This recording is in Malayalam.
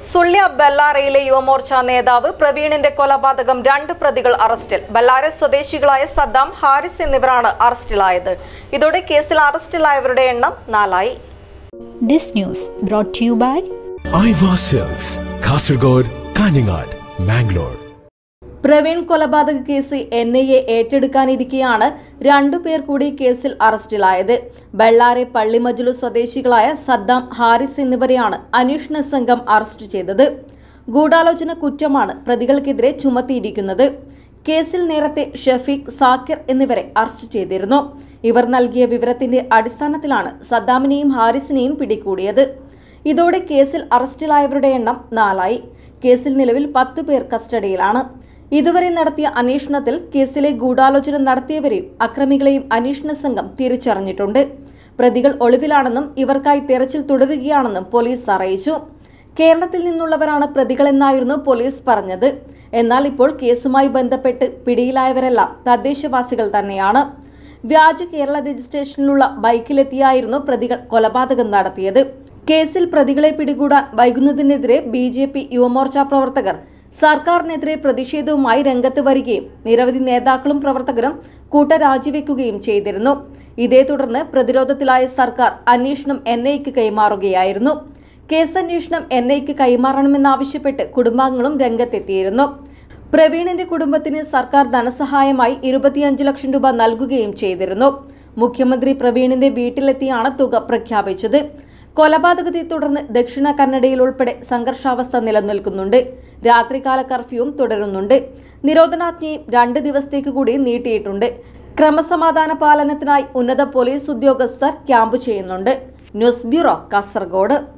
സുള്യ ബെല്ലാരയിലെ യുവമോർച്ച നേതാവ് പ്രവീണിന്റെ കൊലപാതകം 2 പ്രതികൾ അറസ്റ്റിൽ. ബെല്ലാര സ്വദേശികളായ സദ്ദാം, ഹാരിസ് എന്നിവരാണ് അറസ്റ്റിലായത്. ഇതോടെ കേസിൽ അറസ്റ്റിലായവരുടെ എണ്ണം 4 ആയി. This news brought to you by Iva Silks, Kasaragod, Kaningad, Mangalore. Praveen കൊലപാതക കേസ് NIA ഏറ്റെടുക്കാനിരിക്കെയാണ് 2 പേർ കൂടി കേസിൽ അറസ്റ്റിലായത്. ബെള്ളാരെ പള്ളിമജുലു സ്വദേശികളായ സദ്ദാം, ഹാരിസ് എന്നിവരെയാണ് അന്വേഷണ സംഘം അറസ്റ്റ് ചെയ്തത്. ഗൂഢാലോചന കുറ്റമാണ് പ്രതികൾക്കെതിരെ ചുമത്തിയിരിക്കുന്നത്. കേസിൽ നേരത്തെ ഷഫീഖ്, സാക്കിർ എന്നിവരെ അറസ്റ്റ് ചെയ്തിരുന്നു. ഇവർ നൽകിയ വിവരത്തിന്റെ അടിസ്ഥാനത്തിലാണ് സദ്ദാമിനെയും ഹാരിസിനെയും പിടികൂടിയത്. ഇതോടെ കേസിൽ അറസ്റ്റിലായവരുടെ എണ്ണം 4 ആയി. കേസിൽ നിലവിൽ 10 പേർ കസ്റ്റഡിയിലാണ്. ഇതുവരെ നടത്തിയ അന്വേഷണത്തിൽ കേസിലെ ഗൂഢാലോചന നടത്തിയവരെയും അക്രമികളെയും അന്വേഷണ സംഘം തിരിച്ചറിഞ്ഞിട്ടുണ്ട്. പ്രതികൾ ഒളിവിലാണെന്നും ഇവർക്കായി തെരച്ചിൽ തുടരുകയാണെന്നും പോലീസ് അറിയിച്ചു. കേരളത്തിൽ നിന്നുള്ളവരാണ് പ്രതികളെന്നായിരുന്നു പോലീസ് പറഞ്ഞത്. എന്നാൽ ഇപ്പോൾ കേസുമായി ബന്ധപ്പെട്ട് പിടിയിലായവരെല്ലാം തദ്ദേശവാസികൾ തന്നെയാണ്. വ്യാജ കേരള രജിസ്ട്രേഷനിലുള്ള ബൈക്കിലെത്തിയായിരുന്നു പ്രതികൾ കൊലപാതകം നടത്തിയത്. കേസിൽ പ്രതികളെ പിടികൂടാൻ വൈകുന്നതിനെതിരെ BJP യുവമോർച്ച പ്രവർത്തകർ സർക്കാരിനെതിരെ പ്രതിഷേധവുമായി രംഗത്ത് വരികയും നിരവധി നേതാക്കളും പ്രവർത്തകരും കൂട്ടരാജിവെക്കുകയും ചെയ്തിരുന്നു. ഇതേ തുടർന്ന് പ്രതിരോധത്തിലായ സർക്കാർ അന്വേഷണം NIAക്ക് കൈമാറുകയായിരുന്നു. കേസ് അന്വേഷണം NIAക്ക് കൈമാറണമെന്നാവശ്യപ്പെട്ട് കുടുംബാംഗങ്ങളും രംഗത്തെത്തിയിരുന്നു. പ്രവീണിന്റെ കുടുംബത്തിന് സർക്കാർ ധനസഹായമായി 25 ലക്ഷം രൂപ നൽകുകയും ചെയ്തിരുന്നു. മുഖ്യമന്ത്രി പ്രവീണിന്റെ വീട്ടിലെത്തിയാണ് തുക പ്രഖ്യാപിച്ചത്. കൊലപാതകത്തെ തുടർന്ന് ദക്ഷിണ കന്നഡയിൽ ഉൾപ്പെടെ സംഘർഷാവസ്ഥ നിലനിൽക്കുന്നുണ്ട്. രാത്രികാല കർഫ്യൂവും തുടരുന്നുണ്ട്. നിരോധനാജ്ഞയും 2 ദിവസത്തേക്ക് കൂടി നീട്ടിയിട്ടുണ്ട്. ക്രമസമാധാന പാലനത്തിനായി ഉന്നത പോലീസ് ഉദ്യോഗസ്ഥർ ക്യാമ്പ് ചെയ്യുന്നുണ്ട്. News bureau, Kasaragod.